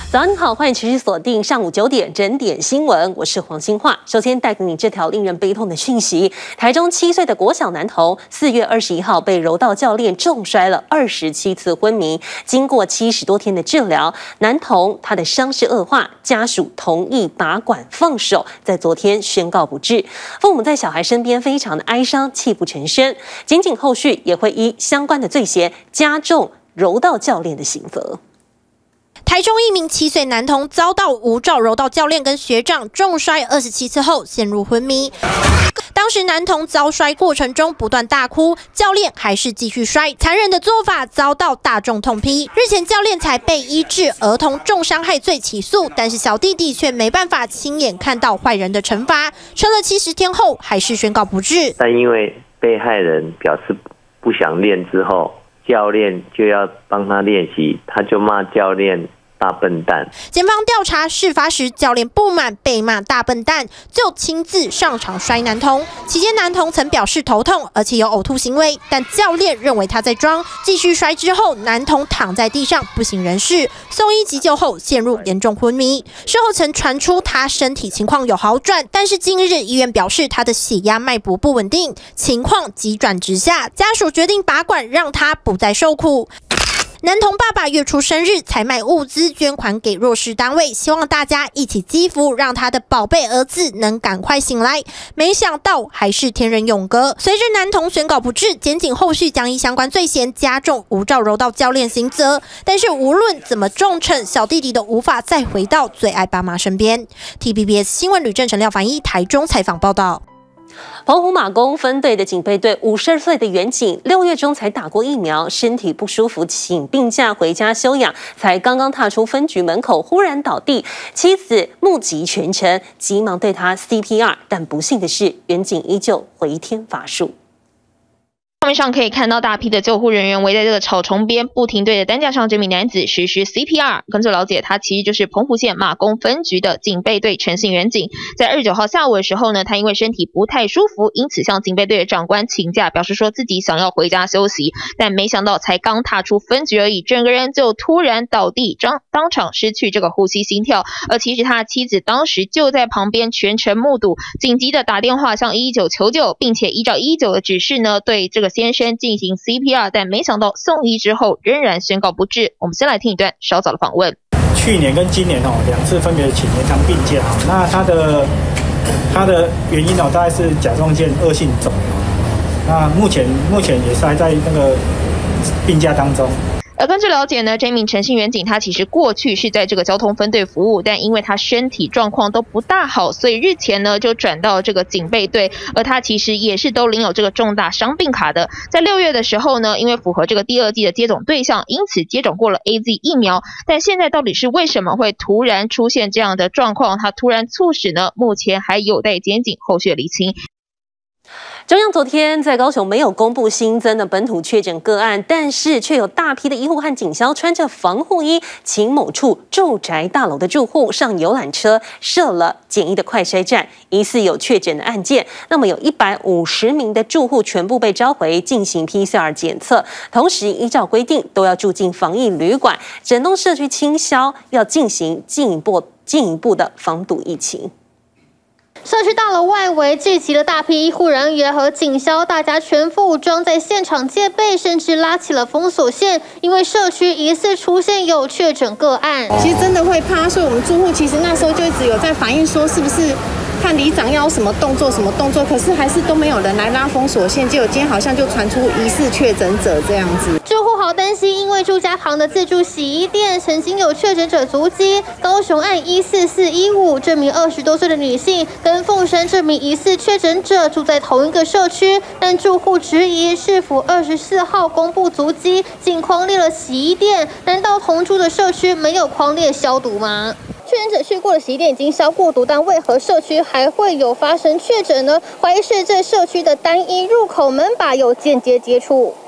早上好，欢迎持续锁定上午9点整点新闻，我是黄欣化。首先带给你这条令人悲痛的讯息：台中7岁的国小男童4月21号被柔道教练重摔了27次昏迷，经过70多天的治疗，男童他的伤势恶化，家属同意拔管放手，在昨天宣告不治。父母在小孩身边非常的哀伤，泣不成声。仅仅后续也会依相关的罪嫌加重柔道教练的刑责。 台中一名7岁男童遭到无照柔道教练跟学长重摔27次后陷入昏迷。当时男童遭摔过程中不断大哭，教练还是继续摔，残忍的做法遭到大众痛批。日前教练才被依治儿童重伤害罪起诉，但是小弟弟却没办法亲眼看到坏人的惩罚，撑了70天后还是宣告不治。 但因为被害人表示不想练之后，教练就要帮他练习，他就骂教练大笨蛋。 检方调查事发时，教练不满被骂大笨蛋，就亲自上场摔男童。期间男童曾表示头痛，而且有呕吐行为，但教练认为他在装，继续摔之后，男童躺在地上不省人事，送医急救后陷入严重昏迷。事后曾传出他身体情况有好转，但是近日医院表示他的血压脉搏不稳定，情况急转直下，家属决定拔管让他不再受苦。男童爸爸月初生日采买物资捐款给弱势单位，希望大家一起祈福，让他的宝贝儿子能赶快醒来。没想到还是天人永隔。随着男童宣告不治，检警后续将依相关罪嫌加重无照柔道教练刑责。但是无论怎么重惩，小弟弟都无法再回到最爱爸妈身边。TVBS 新闻吕正成、廖凡一台中采访报道。 澎湖马公分队的警备队52岁的员警，6月中才打过疫苗，身体不舒服，请病假回家休养，才刚刚踏出分局门口，忽然倒地，妻子目击全程，急忙对他 CPR， 但不幸的是，员警依旧回天乏术。 画面上可以看到大批的救护人员围在这个草丛边，不停对着担架上这名男子实施 CPR。根据了解，他其实就是澎湖县马公分局的警备队陈姓员警。在29号下午的时候呢，他因为身体不太舒服，因此向警备队的长官请假，表示说自己想要回家休息。但没想到才刚踏出分局而已，整个人就突然倒地，当场失去这个呼吸心跳。而其实他的妻子当时就在旁边全程目睹，紧急的打电话向119求救，并且依照119的指示呢，对这个先生进行 CPR， 但没想到送医之后仍然宣告不治。我们先来听一段稍早的访问。 去年跟今年2次分别请延长病假，那他的原因大概是甲状腺恶性肿瘤，那目前也是还在那个病假当中。 而根据了解呢，这名陈姓员警他其实过去是在这个交通分队服务，但因为他身体状况都不大好，所以日前呢就转到这个警备队，而他其实也是都领有这个重大伤病卡的。在6月的时候呢，因为符合这个第2剂的接种对象，因此接种过了 AZ 疫苗。但现在到底是为什么会突然出现这样的状况，他突然猝死呢？目前还有待检警后续厘清。 中央昨天在高雄没有公布新增的本土确诊个案，但是却有大批的医护和警消穿着防护衣，请某处住宅大楼的住户上游览车，设了简易的快筛站，疑似有确诊的案件。那么有150名的住户全部被召回进行 PCR 检测，同时依照规定都要住进防疫旅馆，整栋社区清消，要进行进一步的防堵疫情。 社区大楼外围聚集了大批医护人员和警消，大家全副武装在现场戒备，甚至拉起了封锁线，因为社区疑似出现有确诊个案。 其实真的会怕，所以我们住户其实那时候就一直有在反映说，是不是看里长要什么动作，可是还是都没有人来拉封锁线，结果今天好像就传出疑似确诊者这样子。 住户好担心，因为住家旁的自助洗衣店曾经有确诊者足迹。高雄案14415，这名20多岁的女性跟凤山这名疑似确诊者住在同一个社区，但住户质疑市府24号公布足迹，仅匡列了洗衣店，难道同住的社区没有匡列消毒吗？确诊者去过的洗衣店已经消过毒，但为何社区还会有发生确诊呢？怀疑是这社区的单一入口门把有间接接触。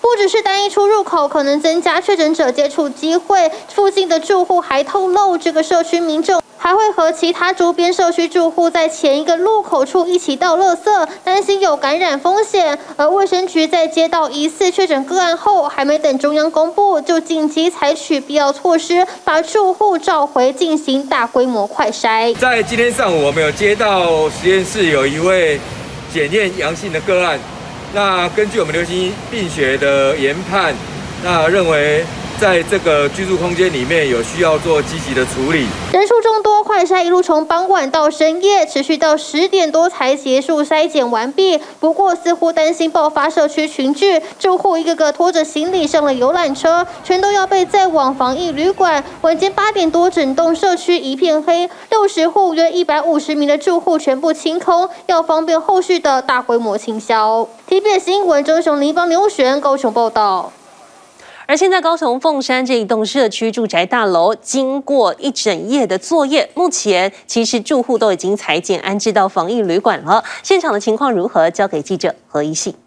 不只是单一出入口可能增加确诊者接触机会，附近的住户还透露，这个社区民众还会和其他周边社区住户在前一个路口处一起倒垃圾，担心有感染风险。而卫生局在接到疑似确诊个案后，还没等中央公布，就紧急采取必要措施，把住户召回进行大规模快筛。 在今天上午，我们有接到实验室有一位检验阳性的个案，那根据我们流行病学的研判，那认为在这个居住空间里面有需要做积极的处理。 人数众多，快筛一路从傍晚到深夜，持续到10点多才结束筛检完毕。不过似乎担心爆发社区群聚，住户一个个拖着行李上了游览车，全都要被载往防疫旅馆。晚间8点多，整栋社区一片黑，60户约150名的住户全部清空，要方便后续的大规模清消。TVBS 新闻周雄、林邦、刘璇高雄报道。 而现在高雄凤山这一栋社区住宅大楼，经过一整夜的作业，目前其实住户都已经采检安置到防疫旅馆了。现场的情况如何？交给记者何一信。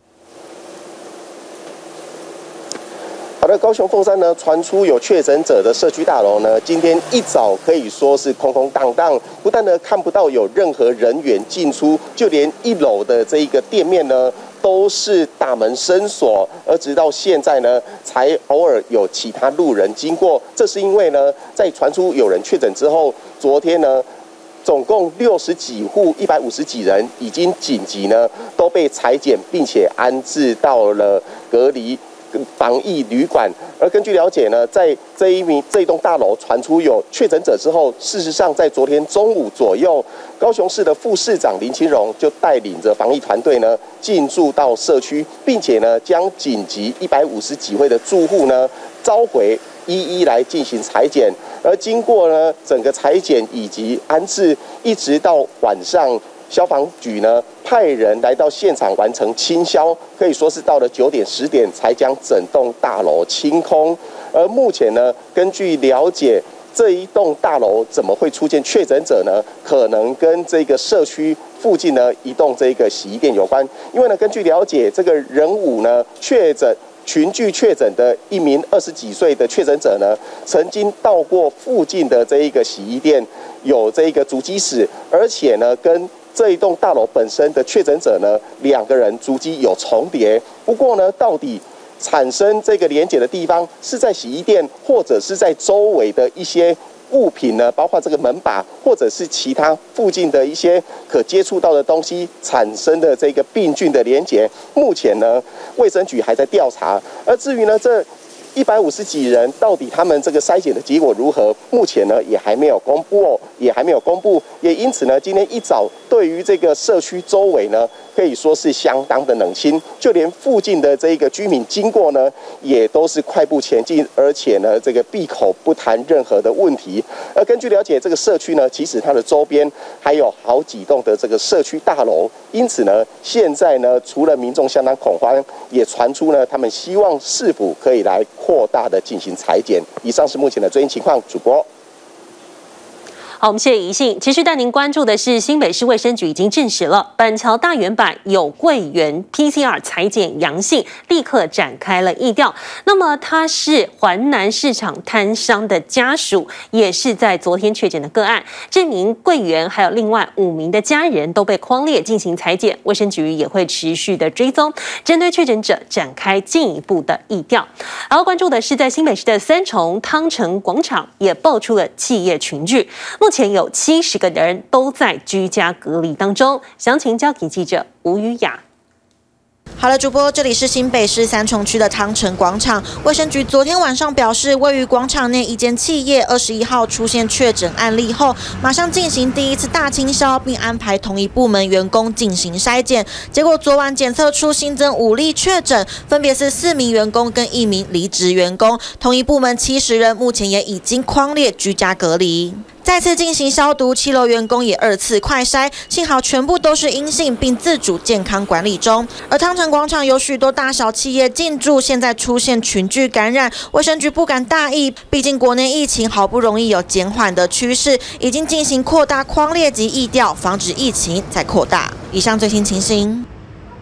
好的，高雄凤山呢传出有确诊者的社区大楼呢，今天一早可以说是空空荡荡，不但呢看不到有任何人员进出，就连1楼的这一个店面呢都是大门深锁，而直到现在呢才偶尔有其他路人经过。这是因为呢在传出有人确诊之后，昨天呢总共60几户150几人已经紧急呢都被采检，并且安置到了隔离防疫旅馆。而根据了解呢，在这一栋大楼传出有确诊者之后，事实上在昨天中午左右，高雄市的副市长林清荣就带领着防疫团队呢进驻到社区，并且呢将紧急150几位的住户呢召回，一一来进行采检。而经过呢整个采检以及安置，一直到晚上，消防局呢派人来到现场完成清消，可以说是到了9点10点才将整栋大楼清空。而目前呢，根据了解，这一栋大楼怎么会出现确诊者呢？可能跟这个社区附近呢一栋这个洗衣店有关。因为呢，根据了解，这个仁武呢群聚确诊的一名20几岁的确诊者呢，曾经到过附近的这一个洗衣店，有这一个足迹史，而且呢跟这一栋大楼本身的确诊者呢，2个人足迹有重叠。不过呢，到底产生这个连结的地方是在洗衣店，或者是在周围的一些物品呢，包括这个门把，或者是其他附近的一些可接触到的东西产生的这个病菌的连结，目前呢，卫生局还在调查。而至于呢，这150几人到底他们这个筛检的结果如何，目前呢也还没有公布也因此呢，今天一早对于这个社区周围呢，可以说是相当的冷清，就连附近的这个居民经过呢，也都是快步前进，而且呢，这个闭口不谈任何的问题。而根据了解，这个社区呢，其实它的周边还有好几栋的这个社区大楼，因此呢，现在呢，除了民众相当恐慌，也传出呢，他们希望市府可以来扩大的进行采检。以上是目前的最新情况，主播。 好，我们谢谢宜信。持续带您关注的是，新北市卫生局已经证实了板桥大圆柏有柜员 PCR 采检阳性，立刻展开了疫调。那么他是环南市场摊商的家属，也是在昨天确诊的个案。这名柜员还有另外5名的家人都被匡列进行采检，卫生局也会持续的追踪，针对确诊者展开进一步的疫调。还要关注的是，在新北市的3重汤城广场也爆出了企业群聚。目前有70个人都在居家隔离当中，详情交给记者吴雨雅。 好了，主播，这里是新北市3重区的汤城广场。卫生局昨天晚上表示，位于广场内一间企业21号出现确诊案例后，马上进行第一次大清消，并安排同一部门员工进行筛检。结果昨晚检测出新增5例确诊，分别是4名员工跟1名离职员工，同一部门70人目前也已经匡列居家隔离。再次进行消毒，7楼员工也2次快筛，幸好全部都是阴性，并自主健康管理中。而汤城广场有许多大小企业进驻，现在出现群聚感染，卫生局不敢大意，毕竟国内疫情好不容易有减缓的趋势，已经进行扩大匡列及疫调，防止疫情再扩大。以上最新情形。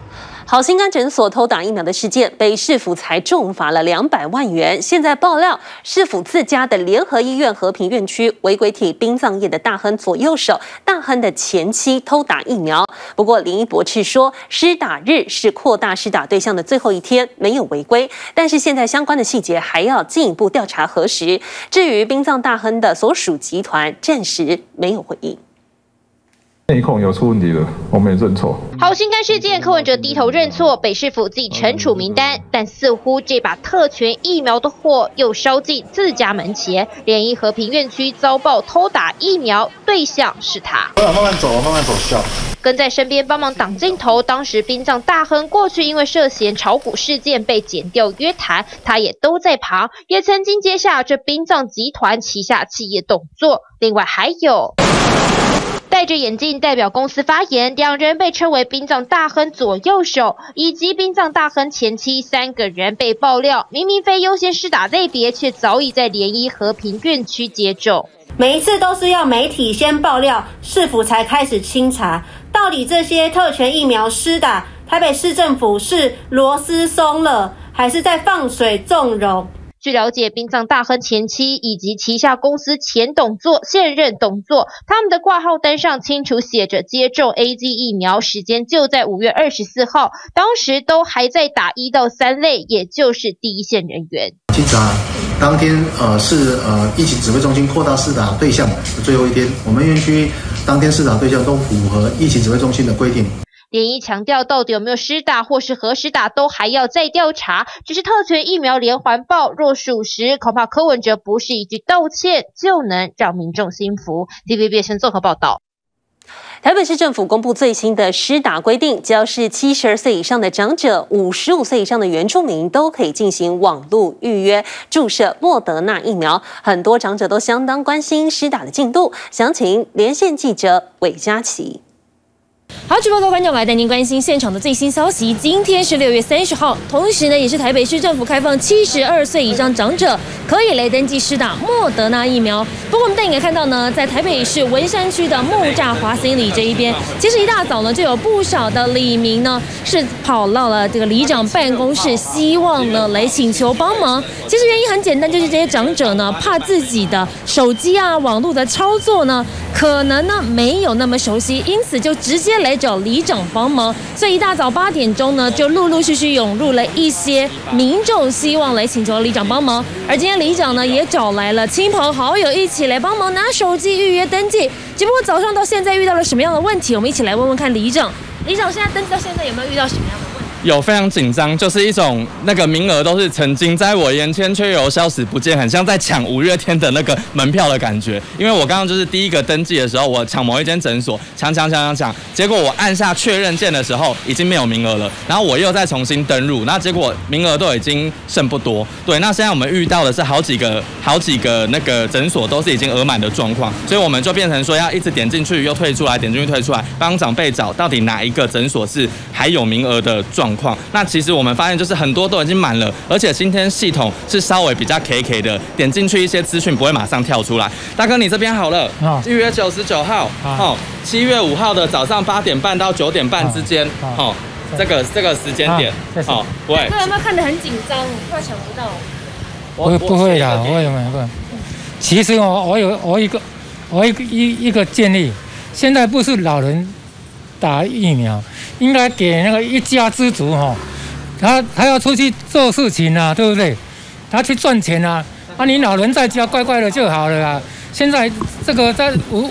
好心肝诊所偷打疫苗的事件，被市府裁重罚了200万元。现在爆料，市府自家的联合医院和平院区违规替殡葬业的大亨左右手、大亨的前妻偷打疫苗。不过林一博斥说，施打日是扩大施打对象的最后一天，没有违规。但是现在相关的细节还要进一步调查核实。至于殡葬大亨的所属集团，暂时没有回应。 内控有出问题了，我们也认错。 好心肝事件，柯文哲低头认错，北市府自己惩处名单，但似乎这把特权疫苗的祸又烧进自家门前。联谊和平院区遭报偷打疫苗，对象是他。 慢慢走，慢慢走，笑。 跟在身边帮忙挡镜头。当时殡葬大亨过去因为涉嫌炒股事件被检调约谈，他也都在旁，也曾经接下这殡葬集团旗下企业动作。另外还有。 戴着眼镜代表公司发言，两人被称为殡葬大亨左右手，以及殡葬大亨前妻3个人被爆料，明明非优先施打类别，却早已在联谊和平院区接种。 每一次都是要媒体先爆料，市府才开始清查，到底这些特权疫苗施打，台北市政府是螺丝松了，还是在放水纵容？ 据了解，殡葬大亨前妻以及旗下公司前董座、现任董座，他们的挂号单上清楚写着接种 AZ 疫苗，时间就在5月24号，当时都还在打1到3类，也就是第一线人员。 清查当天是疫情指挥中心扩大施打对象的最后一天，我们院区当天施打对象都符合疫情指挥中心的规定。 联谊强调，到底有没有施打或是何时打，都还要再调查。只是特权疫苗连环爆，若属实，恐怕柯文哲不是一句道歉就能让民众心服。TVBS 综合报道。 台北市政府公布最新的施打规定，只要是72岁以上的长者、55岁以上的原住民都可以进行网络预约注射莫德纳疫苗。很多长者都相当关心施打的进度，详情连线记者韦佳琪。 好，直播的观众来带您关心现场的最新消息。今天是6月30号，同时呢，也是台北市政府开放72岁以上长者可以来登记施打莫德纳疫苗。不过我们带你看到呢，在台北市文山区的木栅华新里这一边，其实一大早呢，就有不少的里民呢是跑到了这个里长办公室，希望呢来请求帮忙。其实原因很简单，就是这些长者呢怕自己的手机啊、网络的操作呢，可能呢没有那么熟悉，因此就直接来找里长帮忙，所以一大早8点钟呢，就陆陆续续涌入了一些民众，希望来请求里长帮忙。而今天里长呢，也找来了亲朋好友一起来帮忙拿手机预约登记。只不过早上到现在遇到了什么样的问题？我们一起来问问看里长。里长现在登记到现在有没有遇到什么样的问题？ 有非常紧张，就是一种那个名额都是曾经在我眼前却又消失不见，很像在抢5月天的那个门票的感觉。因为我刚刚就是第一个登记的时候，我抢某一间诊所，抢，结果我按下确认键的时候已经没有名额了，然后我又再重新登入，那结果名额都已经剩不多。对，那现在我们遇到的是好几个那个诊所都是已经额满的状况，所以我们就变成说要一直点进去又退出来，点进去退出来，帮长辈找到底哪一个诊所是还有名额的状况。 那其实我们发现就是很多都已经满了，而且今天系统是稍微比较 KK 的，点进去一些资讯不会马上跳出来。大哥，你这边好了，预约99号，7月5号的早上8点半到9点半之间，这个时间点，喂， 哥有没有看得很紧张？怕抢不到？ 不会啦，我有没有？其实我有一个建议，现在不是老人打疫苗。 应该给那个一家之主他要出去做事情啊，对不对？他去赚钱啊，你老人在家乖乖的就好了啊。现在这个在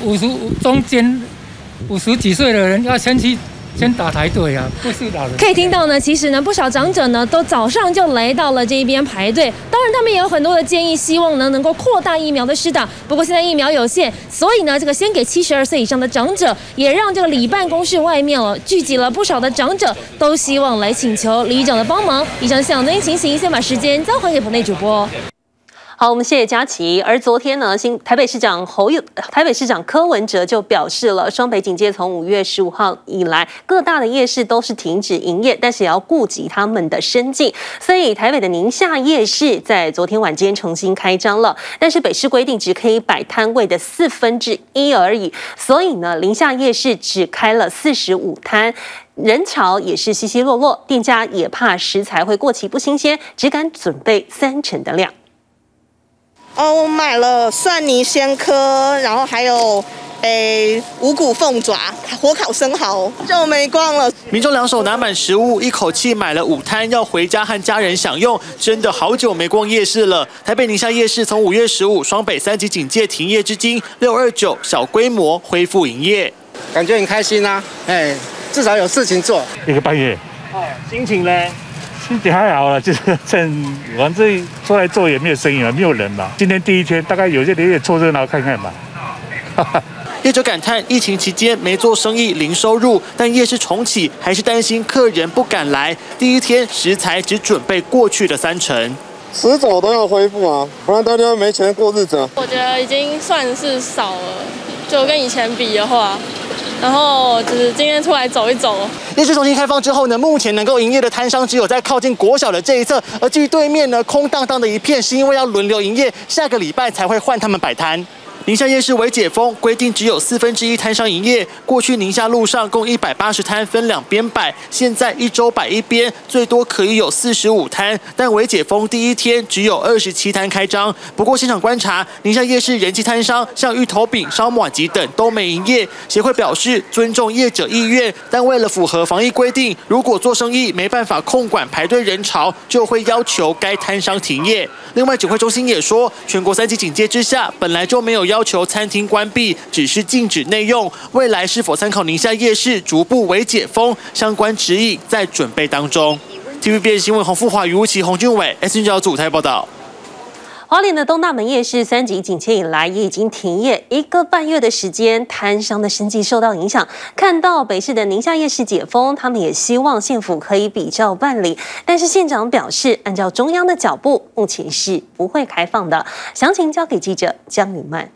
50中间50几岁的人要先打台队啊，不是老人。 可以听到呢，其实呢，不少长者呢都早上就来到了这一边排队。当然，他们也有很多的建议，希望呢能够扩大疫苗的施打。不过现在疫苗有限，所以呢，这个先给72岁以上的长者，也让这个里办公室外面聚集了不少的长者，都希望来请求里长的帮忙。以上相关情形，先把时间交还给棚内主播。 好，我们谢谢佳琪。而昨天呢，台北市长柯文哲就表示了，双北警戒从5月15号以来，各大的夜市都是停止营业，但是也要顾及他们的生计，所以台北的宁夏夜市在昨天晚间重新开张了，但是北市规定只可以摆摊位的1/4而已，所以呢，宁夏夜市只开了45摊。 人潮也是稀稀落落，店家也怕食材会过期不新鲜，只敢准备30%的量。 我买了蒜泥鲜科，然后还有五谷凤爪、火烤生蚝，就没逛了。 民众2手拿满食物，一口气买了5摊，要回家和家人享用。真的好久没逛夜市了。台北宁夏夜市从5月15双北3级警戒停业至今，629小规模恢复营业， 感觉很开心啊！至少有事情做。 1个半月， 心情呢？ 心情还好了，就是趁反正出来做也没有生意嘛，没有人嘛。今天第1天，大概有些人也凑热闹看看吧。 业者感叹，疫情期间没做生意，零收入，但夜市重启，还是担心客人不敢来。第1天食材只准备过去的30%， 迟早都要恢复啊，不然大家没钱过日子啊。 我觉得已经算是少了，就跟以前比的话。然后就是今天出来走一走。 夜市重新开放之后呢，目前能够营业的摊商只有在靠近国小的这一侧，而至于对面呢，空荡荡的一片，是因为要轮流营业，下个礼拜才会换他们摆摊。宁夏夜市微解封，规定只有1/4摊商营业。过去宁夏路上共180摊，分2边摆，现在1周摆1边，最多可以有45摊。但微解封第1天只有27摊开张。不过现场观察，宁夏夜市人气摊商像芋头饼、烧马吉等都没营业。协会表示尊重业者意愿，但为了符合防疫规定，如果做生意没办法控管排队人潮，就会要求该摊商停业。另外，指挥中心也说，全国3级警戒之下，本来就没有要求餐厅关闭，只是禁止内用。未来是否参考宁夏夜市逐步微解封，相关指引在准备当中。TVBS 新闻洪富华、于无奇、洪俊伟 ，S 9组台报道。 花莲的东大门夜市3级警戒以来也已经停业1个半月的时间，摊商的生计受到影响。看到北市的宁夏夜市解封，他们也希望县府可以比照办理，但是县长表示，按照中央的脚步，目前是不会开放的。详情交给记者江雨曼。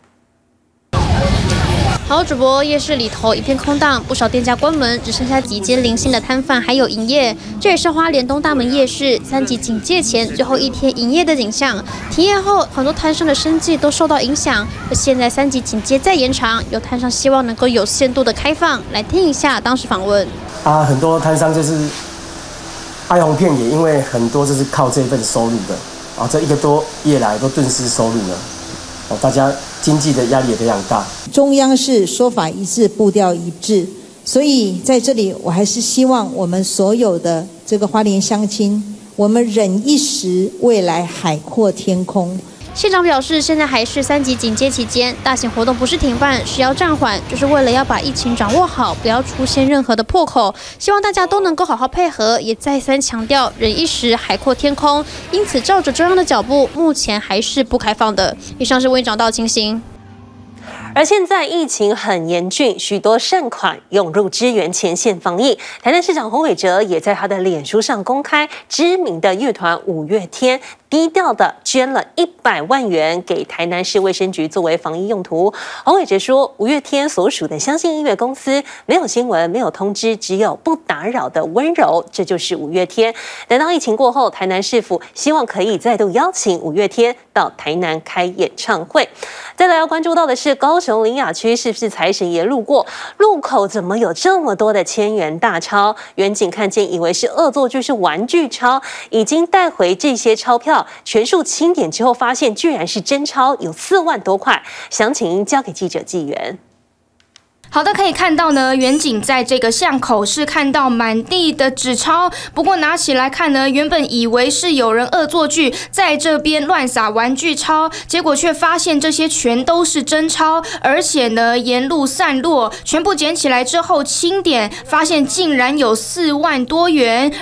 好主播，夜市里头一片空荡，不少店家关门，只剩下几间零星的摊贩还有营业。这也是花莲东大门夜市3级警戒前最后1天营业的景象。停业后，很多摊商的生计都受到影响。而现在3级警戒再延长，有摊商希望能够有限度的开放。来听一下当时访问。 很多摊商就是哀鸿遍野，因为很多就是靠这份收入的这1个多月来都顿失收入了。大家经济的压力也非常大。 中央是说法一致，步调一致，所以在这里我还是希望我们所有的这个花莲乡亲，我们忍一时，未来海阔天空。 县长表示，现在还是3级警戒期间，大型活动不是停办，是要暂缓，就是为了要把疫情掌握好，不要出现任何的破口。希望大家都能够好好配合，也再三强调忍一时，海阔天空。因此，照着中央的脚步，目前还是不开放的。以上是为长道情形。 而现在疫情很严峻，许多善款涌入支援前线防疫。台南市长洪伟哲也在他的脸书上公开，知名的乐团五月天低调的捐了100万元给台南市卫生局作为防疫用途。洪伟哲说，五月天所属的相信音乐公司没有新闻，没有通知，只有不打扰的温柔，这就是五月天。等到疫情过后，台南市府希望可以再度邀请五月天到台南开演唱会。再来要关注到的是，高雄苓雅区是不是财神爷路过？路口怎么有这么多的千元大钞？远景看见以为是恶作剧，是玩具钞，已经带回这些钞票，全数清点之后，发现居然是真钞，有4万多块。详情交给记者纪元。 好的，可以看到呢，远景在这个巷口是看到满地的纸钞，不过拿起来看呢，原本以为是有人恶作剧，在这边乱撒玩具钞，结果却发现这些全都是真钞，而且呢沿路散落，全部捡起来之后清点，发现竟然有4万多元。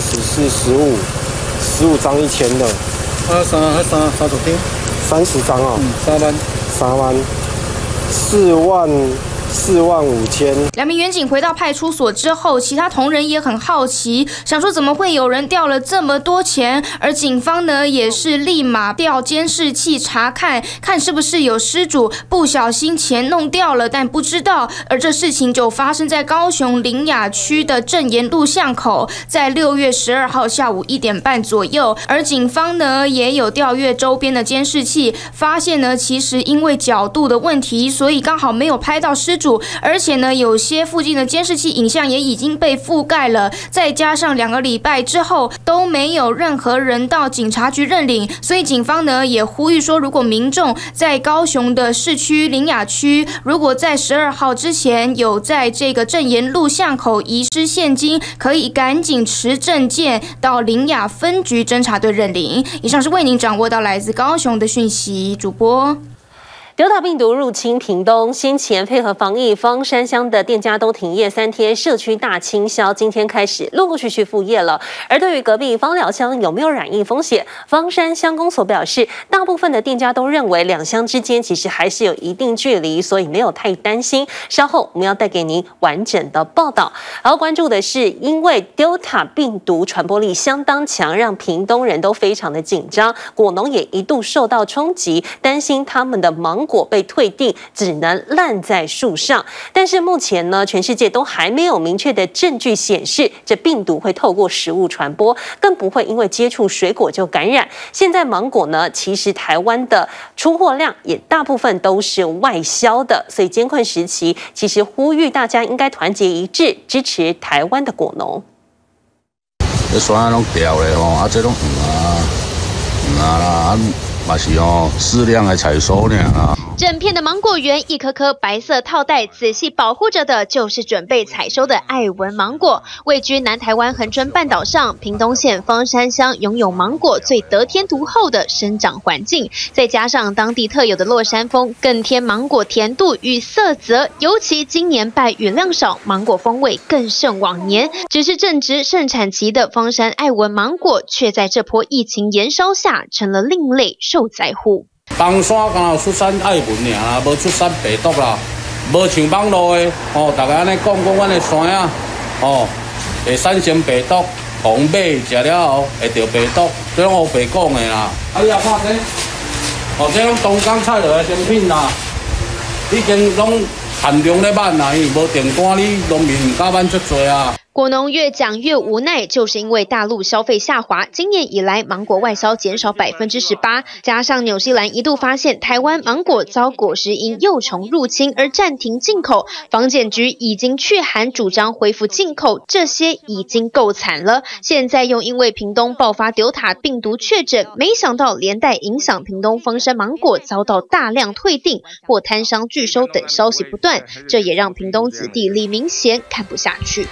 34、15张1000的。啥主听？30张哦。3万。4万5千。 2名员警回到派出所之后，其他同仁也很好奇，想说怎么会有人掉了这么多钱？而警方呢，也是立马调监视器查看，看是不是有失主不小心钱弄掉了，但不知道。而这事情就发生在高雄苓雅区的正言路巷口，在6月12号下午1点半左右。而警方呢，也有调阅周边的监视器，发现呢，其实因为角度的问题，所以刚好没有拍到失主。 主，而且呢，有些附近的监视器影像也已经被覆盖了，再加上2个礼拜之后都没有任何人到警察局认领，所以警方呢也呼吁说，如果民众在高雄的市区苓雅区，如果在12号之前有在这个正言路巷口遗失现金，可以赶紧持证件到苓雅分局侦查队认领。以上是为您掌握到来自高雄的讯息，主播。 Delta 病毒入侵屏东，先前配合防疫，芳山乡的店家都停业3天，社区大清消，今天开始陆陆续续复业了。而对于隔壁芳寮乡有没有染疫风险，芳山乡公所表示，大部分的店家都认为两乡之间其实还是有一定距离，所以没有太担心。稍后我们要带给您完整的报道。而关注的是，因为 Delta 病毒传播力相当强，让屏东人都非常的紧张，果农也一度受到冲击，担心他们的芒果被退订，只能烂在树上。但是目前呢，全世界都还没有明确的证据显示这病毒会透过食物传播，更不会因为接触水果就感染。现在芒果呢，其实台湾的出货量也大部分都是外销的，所以艰困时期，其实呼吁大家应该团结一致，支持台湾的果农。 这山拢掉了吼，啊，这拢啦，啊，嘛是用适量的采收呢啊。 整片的芒果园，一颗颗白色套袋仔细保护着的，就是准备采收的爱文芒果。位居南台湾恒春半岛上，屏东县芳山乡拥有芒果最得天独厚的生长环境，再加上当地特有的落山风，更添芒果甜度与色泽。尤其今年拜雨量少，芒果风味更胜往年。只是正值盛产期的芳山爱文芒果，却在这波疫情延烧下，成了另类受灾户。 东山敢有出产爱文尔啦，无出产白毒啦，无像网络的哦，大家安尼讲阮的山啊，哦，会产生白毒，红马食了后会得白毒，这拢黑白讲的啦。啊，你也看这，哦，这拢东港采落的产品啦，已经拢限量咧挽啦，伊无订单，你农民唔敢挽足多啊。 果农越讲越无奈，就是因为大陆消费下滑，今年以来芒果外销减少18%，加上纽西兰一度发现台湾芒果遭果实蝇幼虫入侵而暂停进口，防检局已经去函主张恢复进口，这些已经够惨了。现在又因为屏东爆发Delta病毒确诊，没想到连带影响屏东芳山芒果遭到大量退订或摊商拒收等消息不断，这也让屏东子弟李明贤看不下去。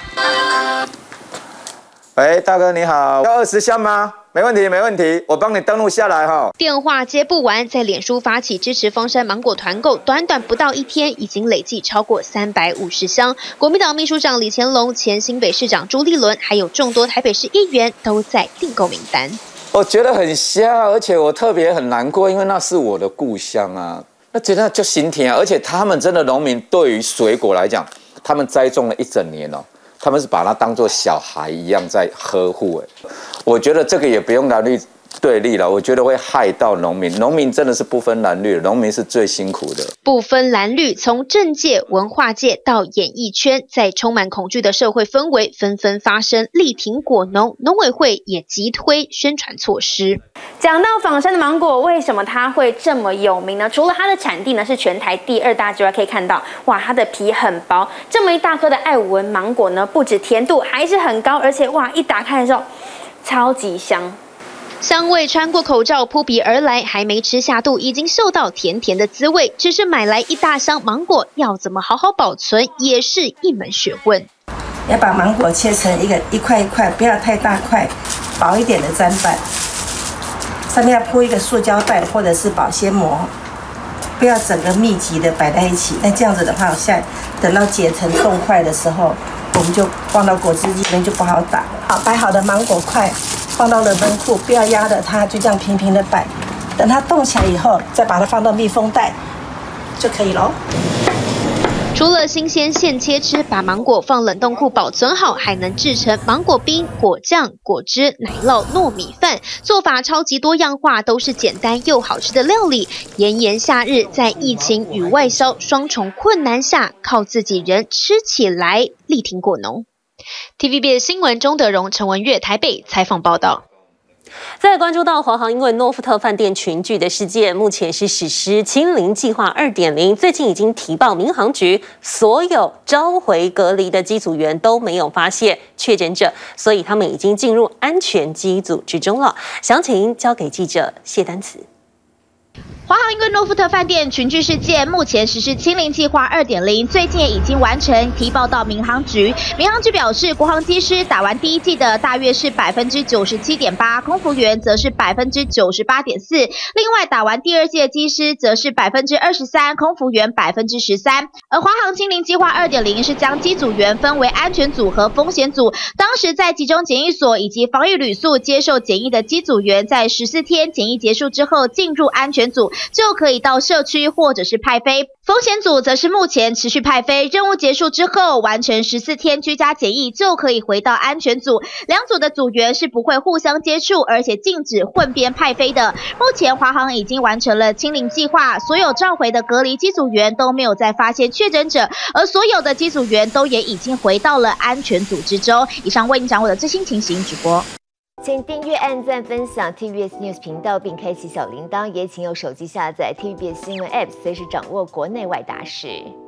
喂，大哥你好，要20箱吗？没问题，没问题，我帮你登录下来哈。 电话接不完，在脸书发起支持芳山芒果团购，短短不到1天，已经累计超过350箱。国民党秘书长李乾龙、前新北市长朱立伦，还有众多台北市议员都在订购名单。 我觉得很瞎，而且我特别很难过，因为那是我的故乡啊，那真的就心甜啊。而且他们真的农民对于水果来讲，他们栽种了1整年哦。他们是把它当作小孩一样在呵护，我觉得这个也不用蓝绿对立了，我觉得会害到农民。农民真的是不分蓝绿，农民是最辛苦的。 不分蓝绿，从政界、文化界到演艺圈，在充满恐惧的社会氛围，纷纷发声力挺果农，农委会也急推宣传措施。 讲到枋山的芒果，为什么它会这么有名呢？除了它的产地呢是全台第2大之外，可以看到，哇，它的皮很薄，这么一大颗的爱文芒果呢，不止甜度还是很高，而且哇，一打开的时候，超级香。 香味穿过口罩扑鼻而来，还没吃下肚，已经嗅到甜甜的滋味。只是买来一大箱芒果，要怎么好好保存，也是一门学问。 要把芒果切成一块一块，不要太大块，薄一点的砧板，上面要铺一个塑胶袋或者是保鲜膜，不要整个密集的摆在一起。那这样子的话，等到解成冻块的时候，我们就放到果汁机里面就不好打了。好，摆好的芒果块放到冷冻库，不要压着它，就这样平平的摆。等它冻起来以后，再把它放到密封袋就可以咯。 除了新鲜现切吃，把芒果放冷冻库保存好，还能制成芒果冰、果酱、果汁、奶酪、糯米饭，做法超级多样化，都是简单又好吃的料理。炎炎夏日，在疫情与外销双重困难下，靠自己人吃起来，力挺果农。TVBS 新闻钟德荣、陈文月台北采访报道。 再来关注到华航因为诺富特饭店群聚的事件，目前是实施清零计划2.0，最近已经提报民航局，所有召回隔离的机组员都没有发现确诊者，所以他们已经进入安全机组之中了。详情交给记者谢丹慈。 华航因为诺富特饭店群聚事件，目前实施清零计划2.0，最近也已经完成提报到民航局。民航局表示，国航机师打完第一剂的大约是97.8%，空服员则是98.4%。另外，打完第二剂的机师则是23%，空服员13%。而华航清零计划2.0是将机组员分为安全组和风险组。当时在集中检疫所以及防疫旅宿接受检疫的机组员，在14天检疫结束之后进入安全组，就可以到社区或者是派飞。风险组则是目前持续派飞，任务结束之后完成14天居家检疫，就可以回到安全组。两组的组员是不会互相接触，而且禁止混编派飞的。目前华航已经完成了清零计划，所有召回的隔离机组员都没有再发现确诊者，而所有的机组员都也已经回到了安全组之中。以上为您掌握的最新情形直播。 请订阅、按赞、分享 TVBS News 频道，并开启小铃铛。也请用手机下载 TVBS 新闻 App， 随时掌握国内外大事。